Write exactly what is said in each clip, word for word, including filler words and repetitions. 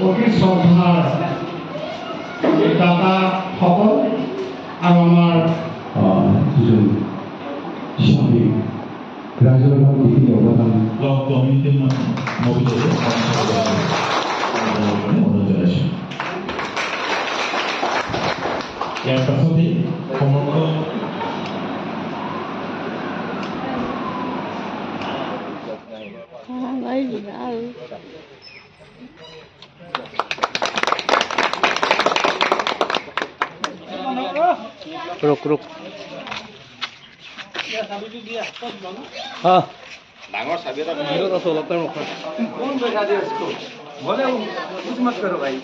অতি শ্ৰদ্ধাৰ দাতাসকল আৰু আমাৰ যিজন স্বামী ৰাইজৰ যিখিনি অৱদান ব্লক কমিটিৰ মহিলাৰে অনুৰোধ জনাইছোঁ। ইয়াৰ পাছতেই সমগ্ৰ रुक रुक हाँ डांगर साबी এটা ভিডিও তো অলপ টাইম ৰখা কোন बैठा दे इसको बोले कुछ मत करो भाई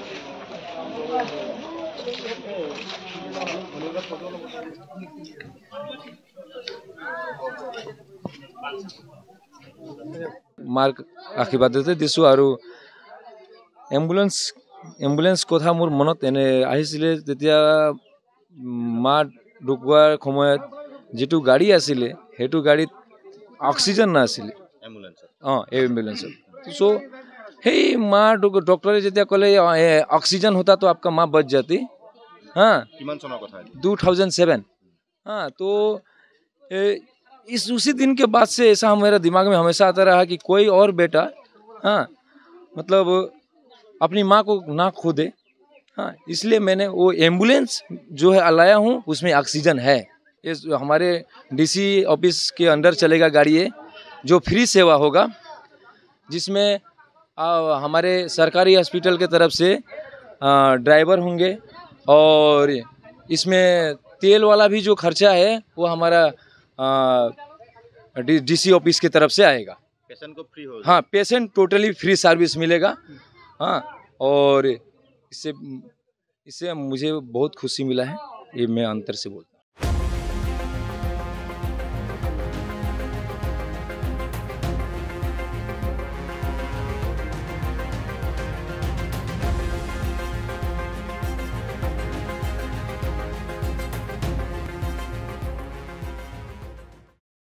মাৰ্ক আশীৰ্বাদতে দিছোঁ আৰু এম্বুলেন্স এম্বুলেন্স কথা মোৰ মনত এনে আহিছিলে তেতিয়া মা ঢুকোৱাৰ সময়ত যেটো গাড়ী আছিলে হেতু গাড়ীত অক্সিজেন নাছিলে एम्बुलेंस অঁ एम्बुलेंसত सो হেই মা ডক্টৰে যেতিয়া ক'লে ऑक्सीजन होता तो आपका माँ बच जाती। हाँ किमान चনৰ কথা टू थाउजेंड सेवन। हाँ तो ए, इस उसी दिन के बाद से ऐसा मेरा दिमाग में हमेशा आता रहा कि कोई और बेटा हाँ मतलब अपनी माँ को ना खो दे। हाँ इसलिए मैंने वो एम्बुलेंस जो है लाया हूँ उसमें ऑक्सीजन है। ये हमारे डीसी ऑफिस के अंदर चलेगा गाड़ी है जो फ्री सेवा होगा जिसमें आ, हमारे सरकारी हॉस्पिटल के तरफ से ड्राइवर होंगे और इसमें तेल वाला भी जो खर्चा है वो हमारा डीसी ऑफिस की तरफ से आएगा। पेशेंट को फ्री होगा। हाँ पेशेंट टोटली फ्री सर्विस मिलेगा। हाँ और इससे इससे मुझे बहुत खुशी मिला है ये मैं अंतर से बोलता हूँ।